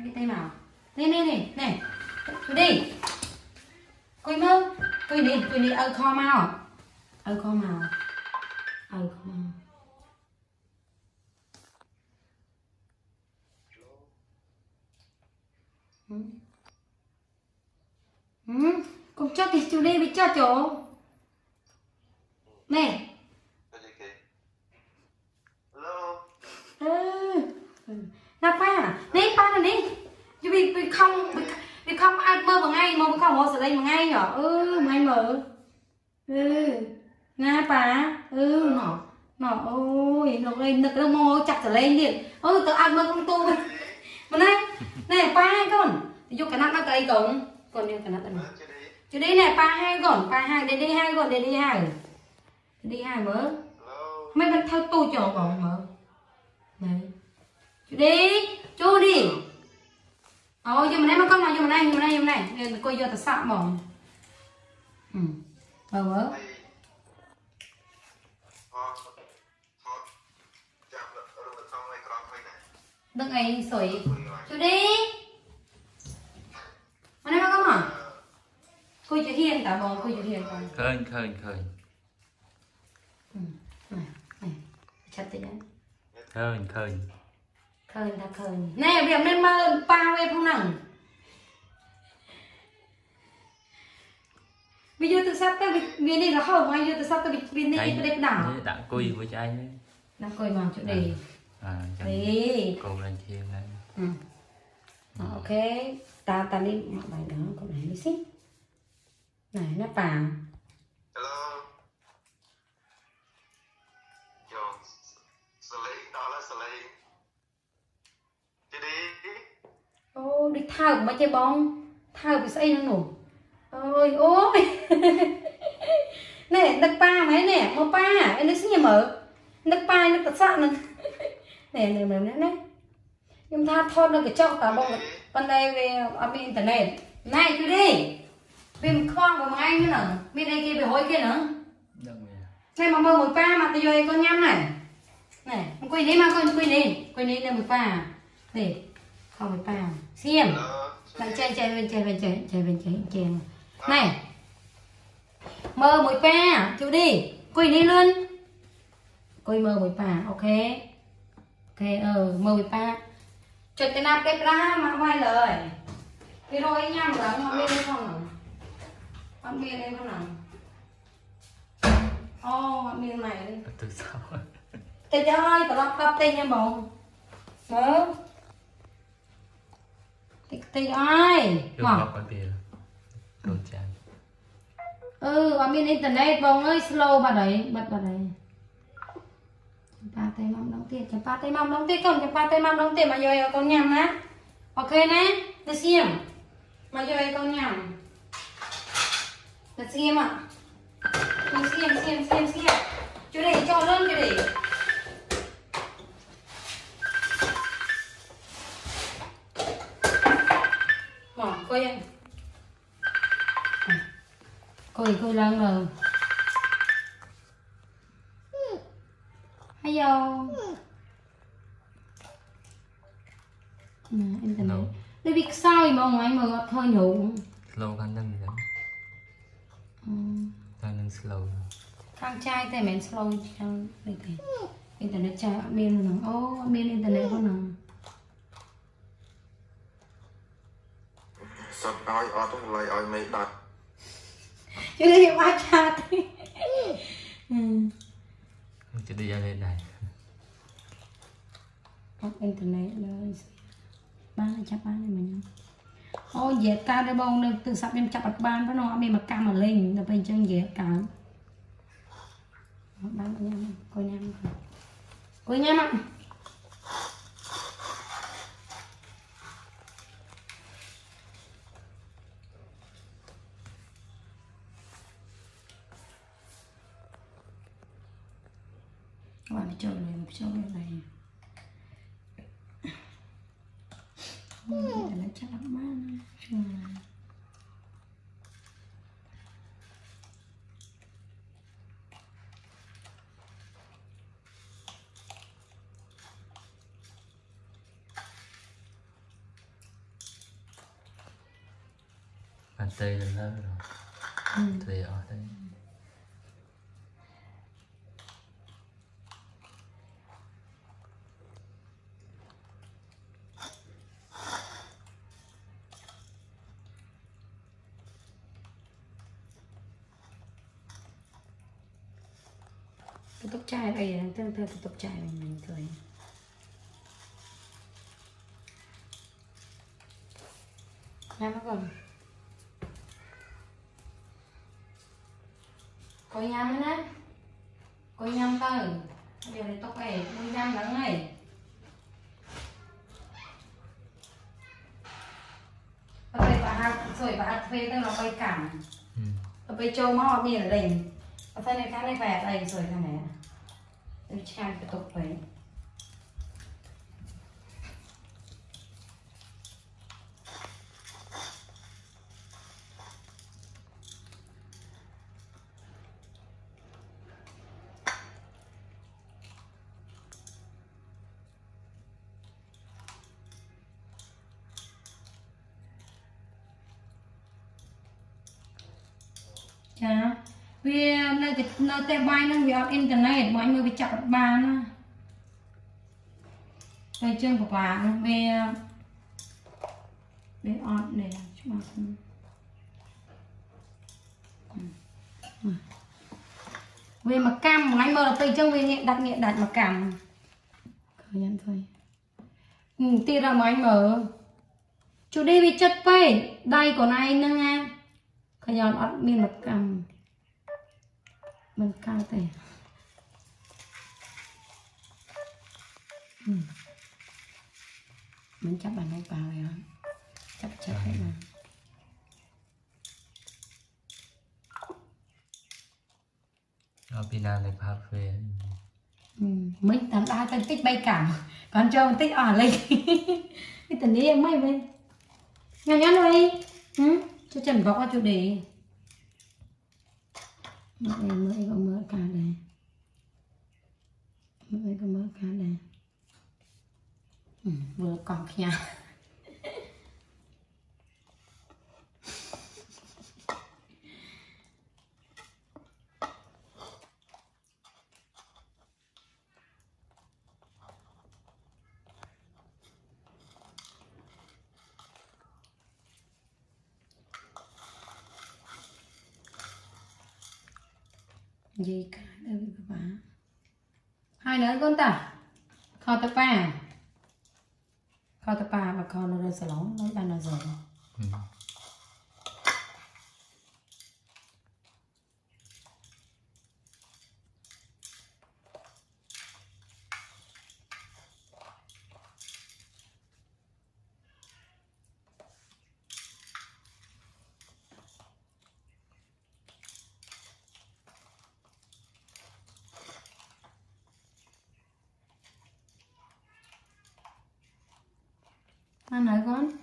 cái tay màu nè tôi đi coi mơ tôi đi kho màu kho màu con cho thì chú đi với cho chỗ nè là pa này đi chứ vì không ai mơ bằng ngay mà không có sự đây bằng ngay nhở ngay mở nga pa nó ôi nó lên nó mò chặt trở lên điện tự ăn mơ không tu mà này pa hai con vô cái nắp cây còn đi cái nắp này chứ đi này pa hai con để đi hai con đi hai mở mấy bên theo tôi chờ còn mở này chú đi vô mình đây mà con nào vô mình đây nên coi vô ta sợ mỏng mở đừng ấy sủi chú đi mà đây mà con à coi chú hiền cả bò coi chú hiền con khơi này chặt tí đấy khơi nè việc nên mà bao em không nặng bây giờ từ sắp tới viên này là không bây giờ từ sắp tới viên này tôi đẹp đảo đã cùi với trái đấy đang coi màu chỗ này đi cô lên chiên đây ok ta đi mặc bài đó con này đi xích này nó vàng đi thao mà chơi bóng thao bị say nó nổ ôi nè đặc pa mấy nè mà pa em nó xin nhà mở đặc pa nó thật sợ nè nhưng tha thon nó cái trong cả bông bên đây về ở bên internet này chú đi bên khoang của anh nữa nè bên đây kia về hối kia nữa này mà mơ một pa mà tôi con nhâm này quỳ đi mà quỳ đi là một pa để không một pa xiêm lại chạy bên này mơ một pa chú đi quỳ đi luôn quỳ mơ một pa ok mơ một pa chợt cái nắp cái ra mà quay lời cái rồi nhầm rồi mà bên đây không nào con bên đây không nào bên này đi từ sau trời ơi tao lắp cắp tên nha bông mơ thì ai mà con bia đồ chán ở bên internet bông ơi slow bà đấy bật bà đấy ba tay mong đóng tiền chấm ba tay mong đóng tiền còn chấm ba tay mong đóng tiền mà giờ con nhầm á ok nè được xem mà giờ con nhầm được xem ạ xem chú để cho luôn chú để coi em coi lần rồi hello internet đây bị sao mà ông mà thôi nhủ slow khăn nâng vậy khăn nâng slow khang trai tay mến slow trong đây thì internet trai bên nó bên internet của nó sắp ai ở trong lại ai mấy đặt chứ đi ba cha thì chứ đi ra lên này internet rồi ba chắp ba này mình dệt cao đây bông được từ sắp em chắp bật ban nó nó mình mà cam mà lên là bên chân dệt cao bán nhâm coi nhâm ạ các bạn cho lên này để chắc lắm má bàn tay lên lớn rồi thì ở đây cái tóc chai đây tương tự cái tóc chai mình rồi nó còn có nhắm nữa có nhắm tới giờ này tóc này đi nhắm lắm này bây bà hát rồi bà hát thuê nó bay cảm bây châu mò mi là đỉnh ở đây này cái này về đây rồi cái này đi trang cái tóc đấy chả vì nơi tay bay nó bị internet mọi người bị chặt bàn đây chân của bà về on này chúng về mà cam ngay mơ là tay chân về nghệ đặt mà cam khởi nhận thôi tì ra mà anh mở chủ đi bị chất bay đây của này nâng nha khởi nhận ọt miên mà cam mình cao tệ mình chắc bạn không vào rồi chắc hết mà ở Pina này phá phê mình tạm đa phân tích bay cảm còn cho phân tích ở lên cái tình đi em mấy bên nhanh nhắn rồi cho Trần vào qua chủ đề mới có mỡ cả đây mới có mỡ cả đây vừa còn kia gì cả đây các bạn hai nữa con ta kho tập ba và kho nó rơi salon nó đang nó rồi ăn nói con